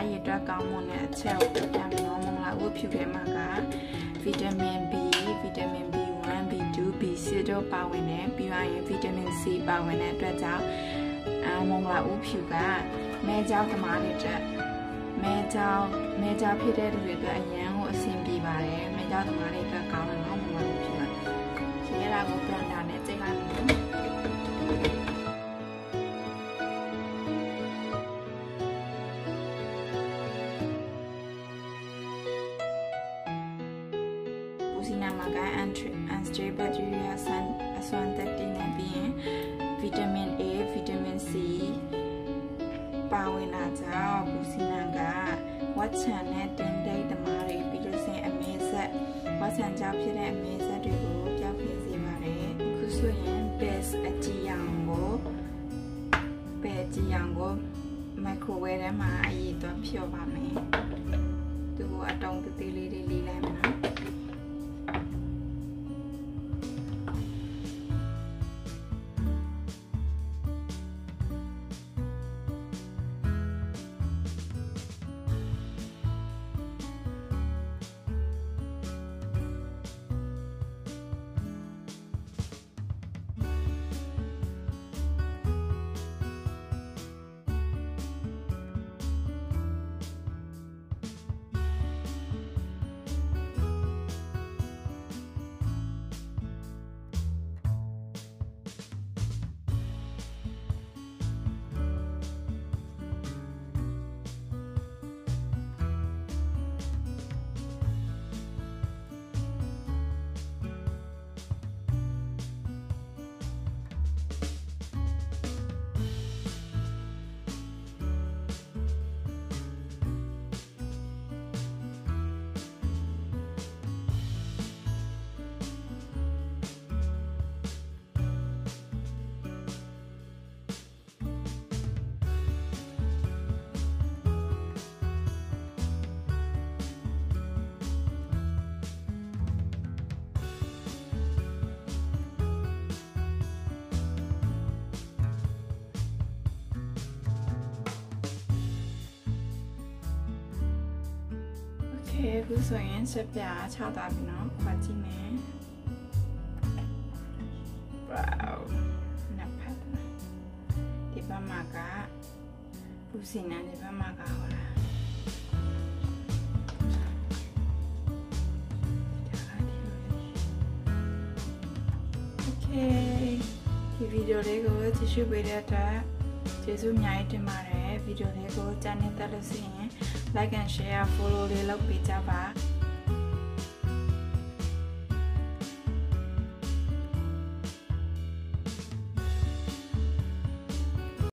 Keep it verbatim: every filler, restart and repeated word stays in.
သားရည်အတွက်ကောင်းမွန်တဲ့အချက်ကိုပြပြမယ်နော်မင်္ဂလာဥဖြူထဲမှာကဗီတာမင် B ဗီတာမင် B one B two B six တို့ပါဝင်တယ်ပြီးတော့ရင်ဗီတာမင် C ပါဝင်တဲ့အတွက်ကြောင့်အာမင်္ဂလာဥဖြူကမဲကြောက်သမားတွေအတွက်မဲကြောက်မဲကြောက်ဖြစ်တဲ့လူတွေအတွက်အရန်ကိုအဆင်ပြေပါတယ်မဲကြောက်သမားတွေအတွက်ကောင်းတယ်နော်မင်္ဂလာဥဖြူကဒီရတာကိုပြန်တာနဲ့ချိန်လိုက်မယ်စီနာမှာက unstable bacteria ဆန်အစွမ်းတက်တင်နေပြီးရင်ဗီတာမင် A ဗီတာမင် C ပါဝင်လာကြောင်းဘူစီနာကဝတ်ချန်နဲ့တင်ဒိတ်သမားတွေပြီးလို့ဆိုရင်အမေဆက်ဝတ်ချန်ကြောင့်ဖြစ်တဲ့အမေဆက်တွေကိုပြောင်းပြစေပါတယ်အခုဆိုရင် base အကြည့်အောင်ကိုပဲကြည့်အောင်ကို microwave ထဲမှာအရေးတော့ဖြောပါမယ်သူကအတုံးသေးသေးလေးတွေလေးလိုက်မယ်နော်အခုဆိုရင်ဆက်ပြချသွားပြီနော်ခွာကြည့်မယ် wow နပ်ဖတ်ဒီဘက်မှာကပူစင်နေဒီဘက်မှာကဟောလားโอเคဒီဗီဒီယိုလေးကိုကြည့်ရှုပေးတဲ့အတွက်ကျေးဇူးအများကြီးတင်ပါတယ်ဗီဒီယိုလေးကိုကြားနေတတ်လို့ရှိရင်like and share follow လေးလုပ်ပေးကြပါ